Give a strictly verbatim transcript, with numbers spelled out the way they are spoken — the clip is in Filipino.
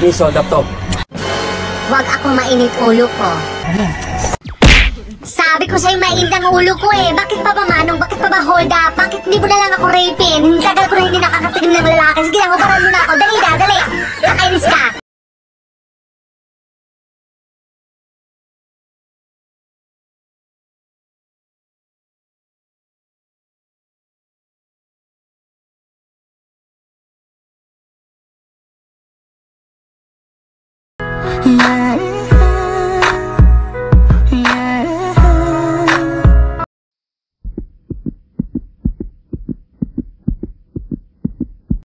Please hold up to. Wag ako mainit ulo ko. Sabi ko sa'yo mainit ang ulo ko eh. Bakit pa ba manong? Bakit pa ba hold up? Bakit hindi mo na lang ako rapin? Tagal ko na hindi nakakatigil ng lalaki. Sige na, hubaran mo na ako. Dali na, dali. Nakainis ka. My